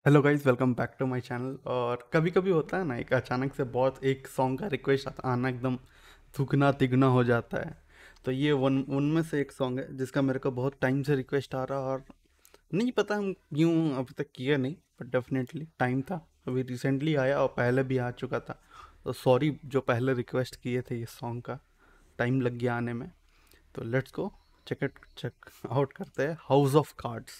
Hello guys, welcome back to my channel. और कभी कभी होता है ना, एक अचानक से बहुत एक सॉन्ग का रिक्वेस्ट आना एकदम दुगना तिगुना हो जाता है। तो ये वन उनमें से एक सॉन्ग है जिसका मेरे को बहुत टाइम से रिक्वेस्ट आ रहा, और नहीं पता हम क्यों अभी तक किया नहीं, बट डेफिनेटली टाइम था। अभी रिसेंटली आया और पहले भी आ चुका था। तो सॉरी जो पहले रिक्वेस्ट किए थे, ये सॉन्ग का टाइम लग गया आने में। तो लेट्स गो चेक आउट करते हैं हाउस ऑफ कार्ड्स।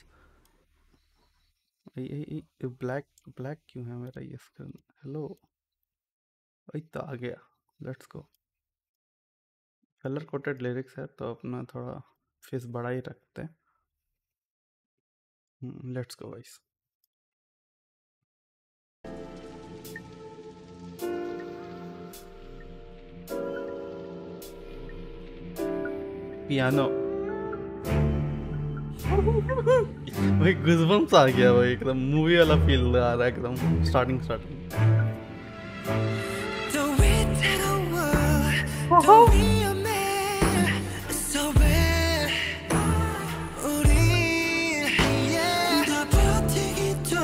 ये ब्लैक ब्लैक क्यों है मेरा ये स्क्रीन? हेलो, वही तो आ गया। Let's go. Colour coated lyrics है तो अपना थोड़ा फेस बड़ा ही रखते हैं। Let's go guys. पियानो। भाई गुजबम्स आ गया भाई, एकदम मूवी वाला फील आ रहा है एकदम starting starting. 더 위태로워 더 위험해 So bad 우리 yeah. 더 버티기도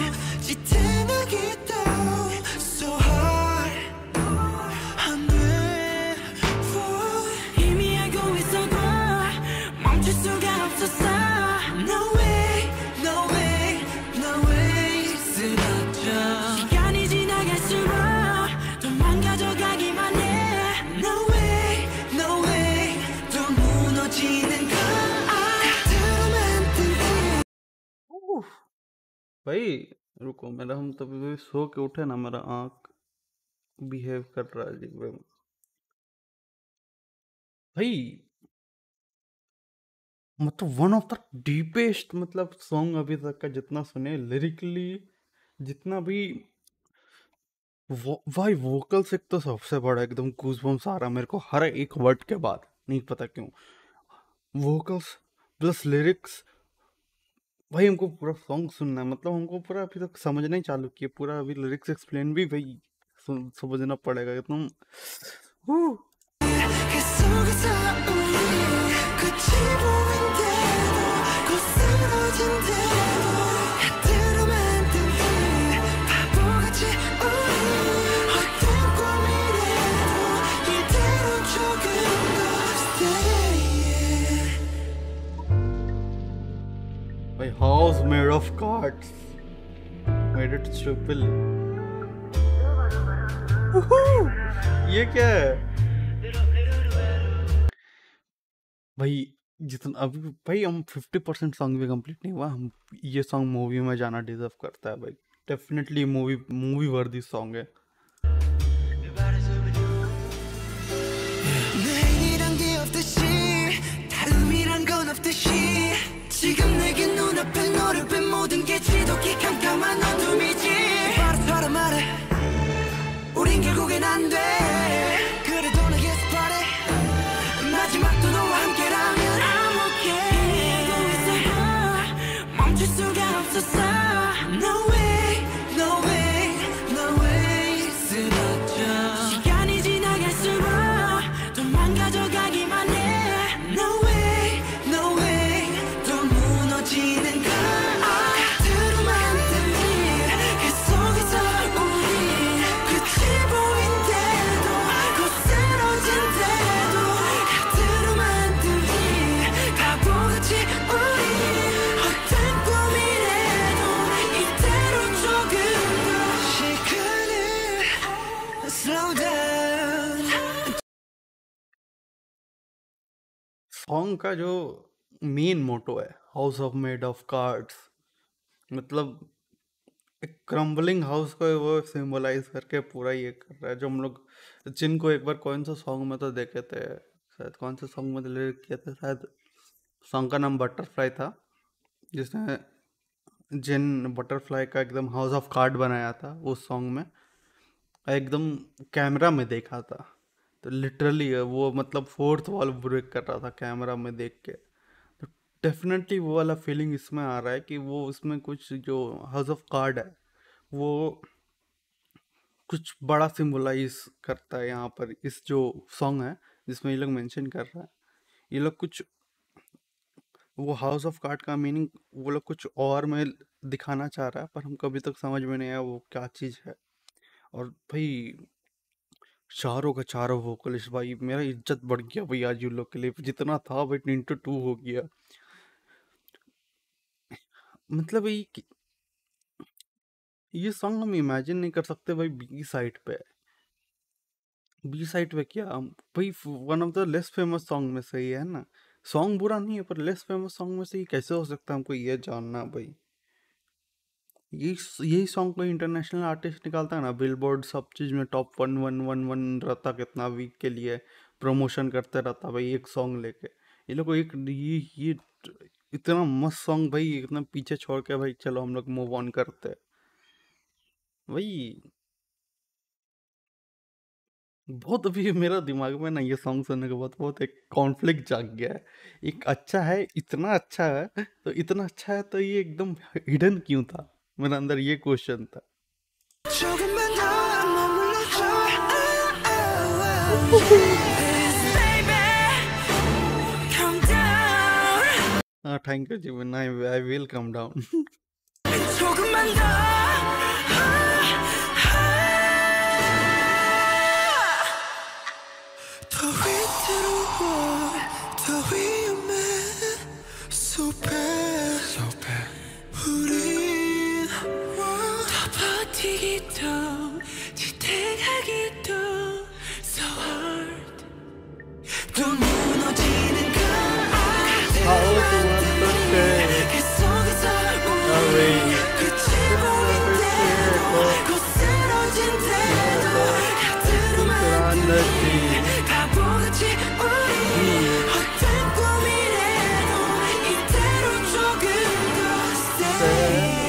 지탱하기도 So hard 안돼 이미 알고 있어도 멈출 수가 없었어 No way no way no way 쓰러져 시간이 지나갈수록 더 망가져가기만 해 No way no way 또 무너지는 것 같으로 만든 भाई रुको, मेरा हम तभी भी सो के उठे ना, मेरा आँख बिहेव कर रहा है जी भाई। मतलब वन ऑफ द डीपेस्ट मतलब सॉन्ग अभी तक का जितना सुने लिरिकली, जितना भी भाई वोकल्स, एक तो सबसे बड़ा एकदम गूज़बम्स आ रहा मेरे को हर एक वर्ड के बाद, नहीं पता क्यों। Vocals plus lyrics. भाई हमको पूरा सॉन्ग सुनना है, मतलब हमको पूरा अभी तक समझना ही चालू किया, पूरा अभी लिरिक्स एक्सप्लेन भी भाई समझना पड़ेगा एकदम। Woo! 그 속에서 우리 끝이 보인대도 곧 쓰러진대도 하트로 만든 이 바보같이 우리 헛된 꿈이래도 이대로 조금 더 stay भाई house made of cards made it triple। ये क्या है भाई? जितना अभी भाई हम 50% सॉन्ग भी कंप्लीट नहीं हुआ, हम ये सॉन्ग मूवी में जाना डिजर्व करता है भाई। Definitely movie movie worthy song है। 내일이란 게 없듯이 다음이란 건 없듯이 지금 내게 눈앞에 너를 뺀 모든 게 지독히 깜깜한 어둠이지 바로처럼 말해 우린 결국엔 안돼 그래도 내게 스파래 마지막도 너와 함께라면 I'm okay 이러고 있어도 멈출 수가 없었어 No way no way no way 쓰러져 시간이 지나갈수록 더 망가져가기만 해 No way no way 또 무너지는 것 같으로 만든 일그 속에서 우리 끝이 보인대도 곧 쓰러진대도 같으로 만든 일 바보같이 우리 헛된 꿈이래도 이대로 조금 더 시간을 slow down song का जो मेन मोटो है house of made of cards, मतलब एक क्रम्बलिंग हाउस को वो सिंबलाइज करके पूरा ये कर रहा है। जो हम लोग जिनको एक बार कौन सा सॉन्ग में तो देखे थे, शायद कौन से सॉन्ग में लिरिक किए थे, शायद सॉन्ग का नाम बटरफ्लाई था, जिसने जिन बटरफ्लाई का एकदम हाउस ऑफ कार्ड बनाया था उस सॉन्ग में एकदम कैमरा में देखा था। तो लिटरली वो मतलब फोर्थ वॉल ब्रेक कर रहा था कैमरा में देख के। तो डेफिनेटली वो वाला फीलिंग इसमें आ रहा है कि वो उसमें कुछ जो हाउस ऑफ कार्ड है वो कुछ बड़ा सिंबलाइज करता है यहाँ पर। इस जो सॉन्ग है जिसमें ये लोग मेंशन कर रहा है, ये लोग कुछ वो हाउस ऑफ कार्ड का मीनिंग वो लोग कुछ और में दिखाना चाह रहा है, पर हमको अभी तक समझ में नहीं आया वो क्या चीज़ है। और भाई चारों का चारों वोकलिस्ट, भाई मेरा इज्जत बढ़ गया भाई आज उन लोग के लिए, जितना था भाई इंटू टू हो गया। मतलब ये सॉन्ग हम इमेजिन नहीं कर सकते भाई बी साइड पे। बी साइड पे क्या भाई, one of the less famous song में से ही है ना। सॉन्ग बुरा नहीं है पर लेस फेमस सॉन्ग में से ही कैसे हो सकता है, हमको ये जानना भाई। यही सॉन्ग कोई इंटरनेशनल आर्टिस्ट निकालता है ना, बिलबोर्ड सब चीज़ में top one one one one रहता, कितना वीक के लिए प्रमोशन करते रहता भाई एक सॉन्ग लेके। ये लोग को एक ये इतना मस्त सॉन्ग भाई इतना पीछे छोड़ के भाई चलो हम लोग मूव ऑन करते हैं भाई। बहुत अभी मेरा दिमाग में ना ये सॉन्ग सुनने के बाद बहुत एक कॉन्फ्लिक्ट जाग गया है। एक अच्छा है, इतना अच्छा है, तो इतना अच्छा है तो ये एकदम हिडन क्यों था, मेरे अंदर ये क्वेश्चन था। 조금만 더 머물러줘. Please, baby, calm down. हाँ थैंक यू जी, I will come down. 조금만 더. 더 위태로워, 더 위험해. So bad, so bad. 우린 더 버티기도, 지탱하기도 so hard. 또 무너지는 걸 알아. 그 속에서 우리 끝이 보일 때도 거스러진 때도 가득한 바보같이 우리 헛된 꿈이래도 이대로 조금 더 stay.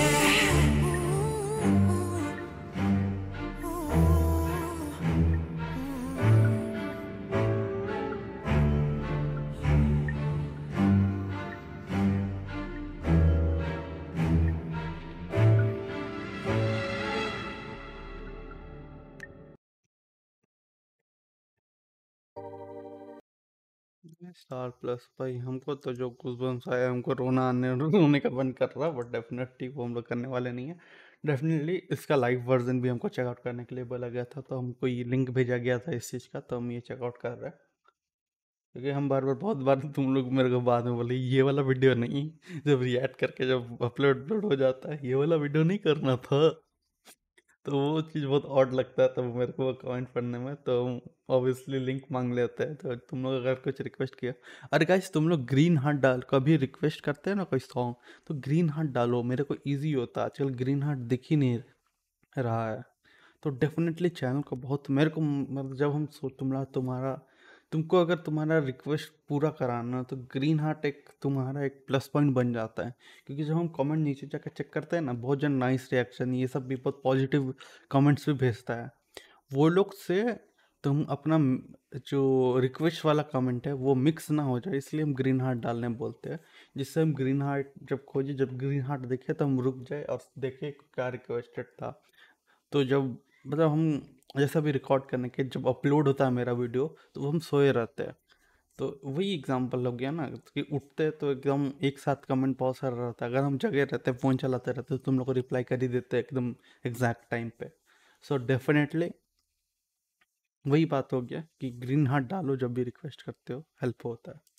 Star plus भाई, हमको तो जो गूज़बम्प्स आया हमको रोना आने रोने का मन कर रहा, बट डेफिनेटली वो हम लोग करने वाले नहीं है। डेफिनेटली इसका लाइव वर्जन भी हमको चेकआउट करने के लिए बोला गया था, तो हमको ये लिंक भेजा गया था इस चीज़ का, तो हम ये चेकआउट कर रहे हैं। क्योंकि हम बार बार बहुत बार तुम लोग मेरे को बाद में बोले ये वाला वीडियो नहीं, जब रिएक्ट करके जब अपलोड हो जाता है ये वाला वीडियो नहीं करना था, तो वो चीज़ बहुत ऑड लगता है तब मेरे को कमेंट पढ़ने में, तो ऑब्वियसली लिंक मांग लेते हैं। तो तुम लोग अगर कुछ रिक्वेस्ट किया, अरे गाइस तुम लोग ग्रीन हार्ट डाल, कभी रिक्वेस्ट करते हैं ना कोई सॉन्ग तो ग्रीन हार्ट डालो, मेरे को इजी होता है। आजकल ग्रीन हार्ट दिख ही नहीं रहा है, तो डेफिनेटली चैनल को बहुत मेरे को मतलब जब हम तुम्हारा तुमको अगर तुम्हारा रिक्वेस्ट पूरा कराना है, तो ग्रीन हार्ट एक तुम्हारा एक प्लस पॉइंट बन जाता है। क्योंकि जब हम कमेंट नीचे जाकर चेक करते हैं ना, बहुत जन नाइस रिएक्शन ये सब भी बहुत पॉजिटिव कमेंट्स भी भेजता है, वो लोग से तुम अपना जो रिक्वेस्ट वाला कमेंट है वो मिक्स ना हो जाए, इसलिए हम ग्रीन हार्ट डालने बोलते हैं। जिससे हम ग्रीन हार्ट जब खोजे, जब ग्रीन हार्ट देखे तो हम रुक जाए और देखे क्या रिक्वेस्टेड था। तो जब मतलब हम जैसा भी रिकॉर्ड करने के जब अपलोड होता है मेरा वीडियो, तो वो हम सोए रहते हैं। तो वही एग्जांपल हो गया ना कि उठते तो एकदम एक साथ कमेंट बहुत सारा रहता है, अगर हम जगह रहते फ़ोन चलाते रहते तो तुम लोग को रिप्लाई कर ही देते एकदम एग्जैक्ट टाइम पे। सो डेफिनेटली वही बात हो गया कि ग्रीन हार्ट डालो जब भी रिक्वेस्ट करते हो, हेल्प होता है।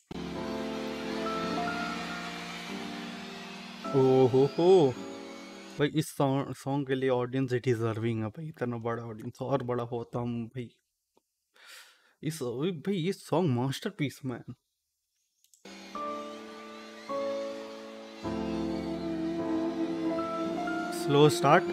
ओहो भाई, इस सॉन्ग के लिए ऑडियंस डिजर्विंग है भाई, इतना बड़ा ऑडियंस और बड़ा होता हम भाई। भाई ये song masterpiece man. Slow start,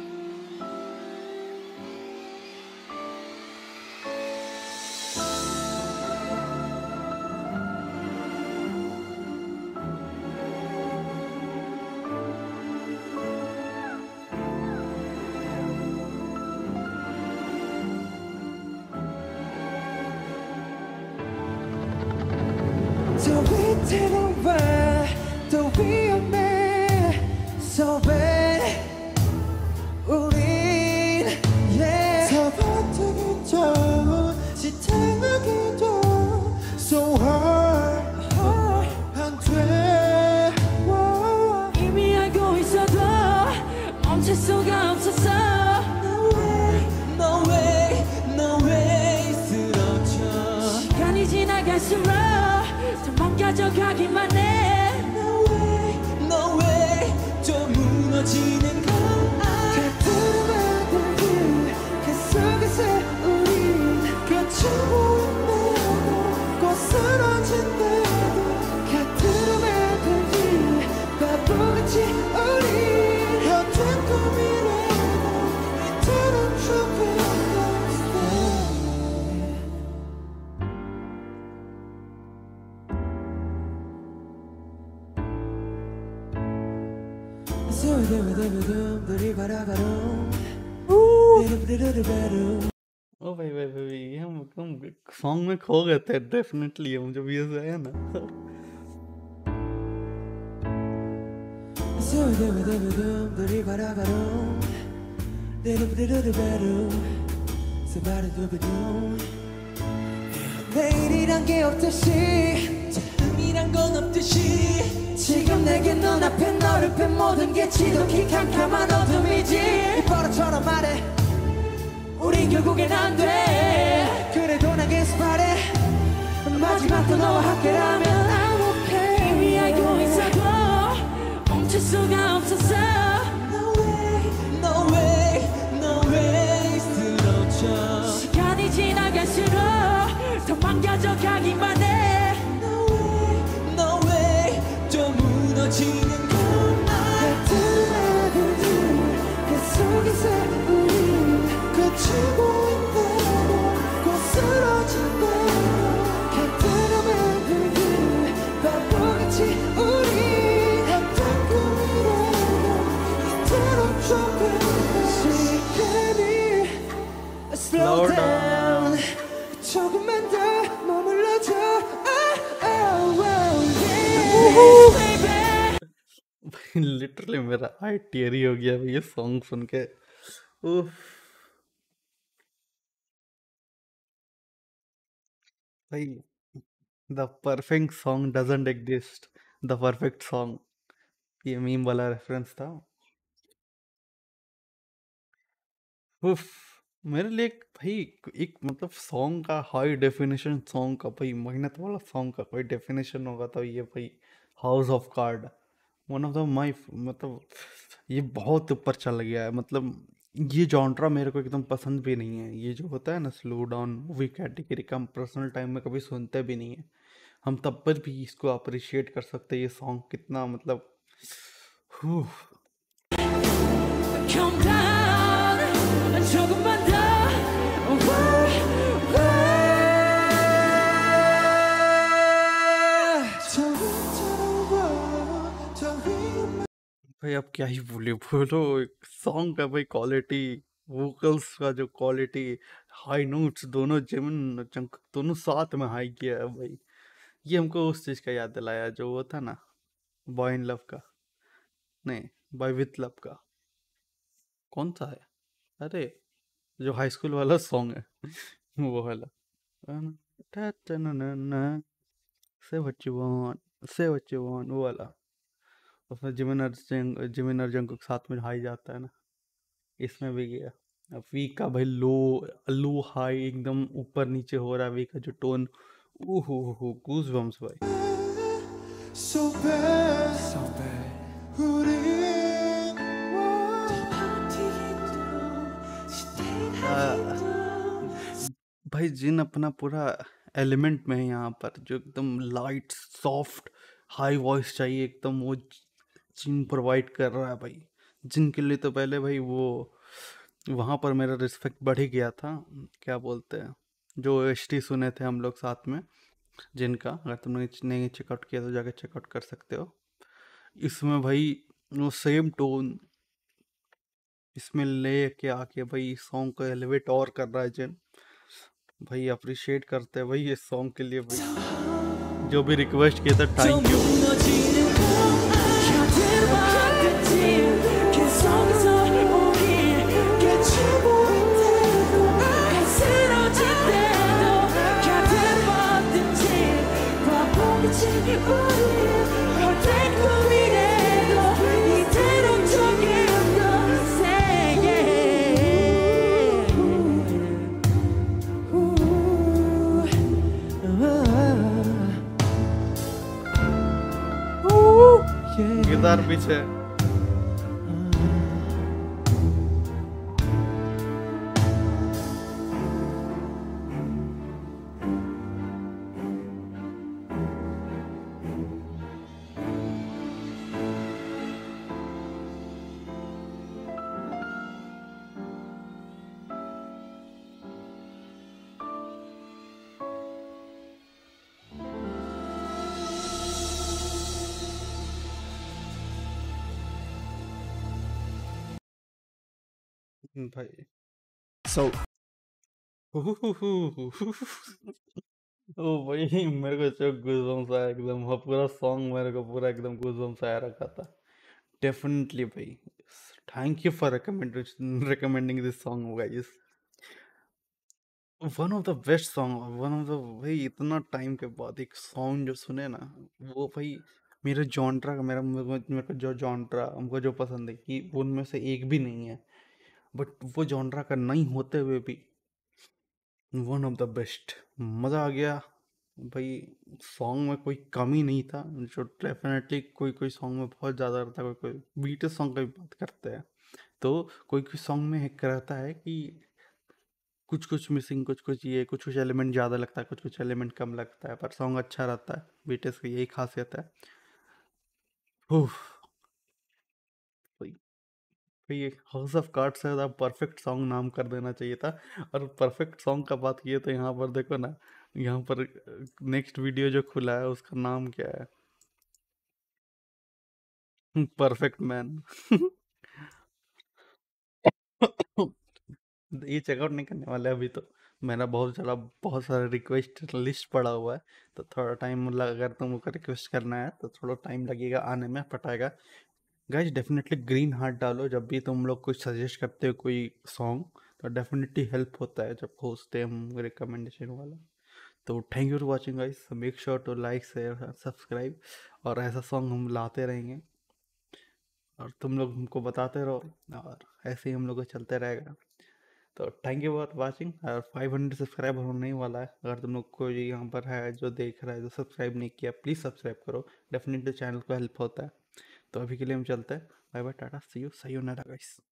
더 위태로워, 더 위험해. So bad. 우린 yeah. 더 버티기도, 지탱하기도 so hard. 안 돼. 멈출 수가 없었어. No way, no way 쓰러져. 시간이 지나갈수록 더 망가져 가기만 해. No way, no way 좀 무너지는 걸. 같은 말들 그 속에서 우린 끝이 보인대도 꼭 쓰러진대도 같은 말들 바보같이 우린 헛된 꿈이라도 이대로 죽을 ओ भाई ये हम सॉन्ग में खो गए थे डेफिनेटली। हम जब ये आया ना 내일이란 게 없듯이 의미란 건 없듯이 지금 내게 눈앞에 너를 뺀 모든 게 지독히 캄캄한 어둠이지. 버릇처럼 말해 우린 결국엔 안 돼. 그래도 난 계속 바래 마지막도 너와 함께라면 I'm okay. 이미 알고 있어도 멈출 수가 없었어. No way, no way, no way 쓰러져. 시간이 지나갈수록 더 망가져 가기만 해. No way, no way 좀 무너지는 것만 같은 말들 그 속에서 우린 끝이 보인대도 곧 쓰러진대도 같은 말들 바보같이 우린 어떤 꿈이라도 이대로 좁은 시간이 slow down 조금만 더 머물러줘. Literally मेरा आई टेरी हो गया ये सॉन्ग सुन के। उफ भाई the perfect song doesn't exist, the perfect song, ये मीम वाला रेफरेंस था। उफ मेरे लिए भाई एक मतलब सॉन्ग का हाई डेफिनेशन सॉन्ग का भाई मेहनत वाला सॉन्ग का कोई डेफिनेशन होगा तो ये भाई house of card one of the my मतलब ये बहुत ऊपर चल गया है। मतलब ये जॉनरा मेरे को एकदम पसंद भी नहीं है। ये जो होता है ना स्लो डाउन मूवी कैटेगरी का हम पर्सनल टाइम में कभी सुनते भी नहीं है। हम तब पर भी इसको अप्रिशिएट कर सकते हैं ये सॉन्ग कितना मतलब Come down 조금만 더 भाई अब क्या ही बोलो सॉन्ग का भाई क्वालिटी, वोकल्स का जो क्वालिटी, हाई नोट्स दोनों जिमिन जंकुक दोनों साथ में हाई किया है भाई। ये हमको उस चीज़ का याद दिलाया जो वो था ना बॉय इन लव का, नहीं बॉय विथ लव का, कौन सा है अरे जो हाई स्कूल वाला सॉन्ग है वो वाला say what you want, say what you want, वो वाला। उसमें जिमिन और जंकुक साथ में हाई जाता है ना, इसमें भी गया। अब वी का भाई लो हाई एकदम ऊपर नीचे हो रहा है, वी का जो टोन ओहो गूज बम्स भाई। So bad, so bad. 우린 भाई जिन अपना पूरा एलिमेंट में है यहाँ पर, जो एकदम लाइट सॉफ्ट हाई वॉइस चाहिए एकदम, वो जिन प्रोवाइड कर रहा है भाई। जिनके लिए तो पहले भाई वो वहाँ पर मेरा रिस्पेक्ट बढ़ ही गया था। क्या बोलते हैं जो एचटी सुने थे हम लोग साथ में, जिनका अगर तुमने नहीं चेकआउट किया तो जाके चेकआउट कर सकते हो। इसमें भाई वो सेम टोन इसमें ले के आके भाई सॉन्ग को एलिवेट और कर रहा है जिन भाई। अप्रिशिएट करते हैं भाई ये सॉन्ग के लिए भाई। जो भी रिक्वेस्ट किया था थैंक यू। गिटार पीछे। भाई So ओ भाई मेरे को जो गूज़बम्स आया एकदम, वो पूरा सॉन्ग मेरे को पूरा एकदम गूज़बम्स आया रखा था। डेफिनेटली भाई, thank you for recommending this song guys. One of the best song, one of the भाई, इतना टाइम के बाद एक सॉन्ग जो सुने ना, वो भाई मेरे जॉनरा का, मेरे को जो जॉनरा हमको जो पसंद है कि उनमें से एक भी नहीं है, बट वो जॉनरा का नहीं होते हुए भी वन ऑफ द बेस्ट। मज़ा आ गया भाई। सॉन्ग में कोई कमी नहीं था, जो डेफिनेटली कोई कोई सॉन्ग में बहुत ज़्यादा रहता है, कोई कोई बीट सॉन्ग की बात करते हैं तो कोई कोई सॉन्ग में एक रहता है कि कुछ कुछ मिसिंग, कुछ कुछ ये, कुछ कुछ एलिमेंट ज़्यादा लगता है, कुछ कुछ एलिमेंट कम लगता है, पर सॉन्ग अच्छा रहता है। बीटीएस की यही खासियत है। उफ, भाई भाई हाउस ऑफ कार्ड्स से ज़्यादा परफेक्ट सॉन्ग नाम कर देना चाहिए था। और परफेक्ट सॉन्ग का बात किए तो यहाँ पर देखो ना, यहाँ पर नेक्स्ट वीडियो जो खुला है उसका नाम क्या है? Perfect man. ये चेकआउट नहीं करने वाले अभी तो। मेरा बहुत सारा रिक्वेस्ट लिस्ट पड़ा हुआ है, तो थोड़ा टाइम अगर तुमको रिक्वेस्ट करना है तो थोड़ा टाइम लगेगा आने में, पटाएगा। गाइस डेफिनेटली ग्रीन हार्ट डालो जब भी तुम लोग कुछ सजेस्ट करते हो कोई सॉन्ग, तो डेफिनेटली हेल्प होता है जब खोजते हैं हम रिकमेंडेशन वाला। तो thank you for watching guys, make sure to like share subscribe, और ऐसा सॉन्ग हम लाते रहेंगे और तुम लोग हमको बताते रहो, और ऐसे ही हम लोग को चलते रहेगा। तो थैंक यू फॉर वाचिंग। और 500 सब्सक्राइब होने ही वाला है, अगर तुम लोग को यहाँ पर है जो देख रहा है जो सब्सक्राइब नहीं किया, प्लीज़ सब्सक्राइब करो, डेफिनेटली चैनल को हेल्प होता है। तो अभी के लिए हम चलते हैं, bye bye, tata, see you, सही गाइस।